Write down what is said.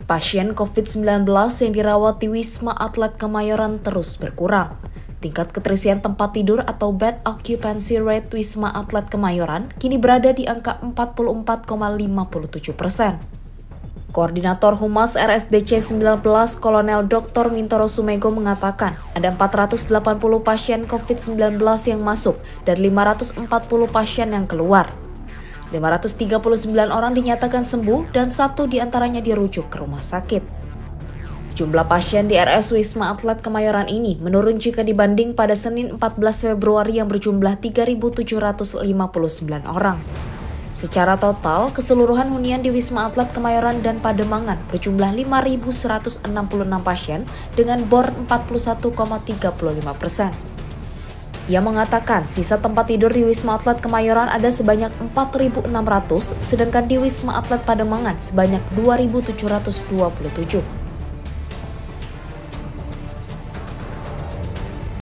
Pasien COVID-19 yang dirawat di Wisma Atlet Kemayoran terus berkurang. Tingkat keterisian tempat tidur atau bed occupancy rate Wisma Atlet Kemayoran kini berada di angka 44,57%. Koordinator Humas RSDC 19 Kolonel Dr. Mintoro Sumego mengatakan ada 480 pasien COVID-19 yang masuk dan 540 pasien yang keluar. 539 orang dinyatakan sembuh dan 1 diantaranya dirujuk ke rumah sakit. Jumlah pasien di RS Wisma Atlet Kemayoran ini menurun jika dibanding pada Senin 14 Februari yang berjumlah 3.759 orang. Secara total, keseluruhan hunian di Wisma Atlet Kemayoran dan Pademangan berjumlah 5.166 pasien dengan bor 41,35%. Ia mengatakan sisa tempat tidur di Wisma Atlet Kemayoran ada sebanyak 4.600, sedangkan di Wisma Atlet Pademangan sebanyak 2.727.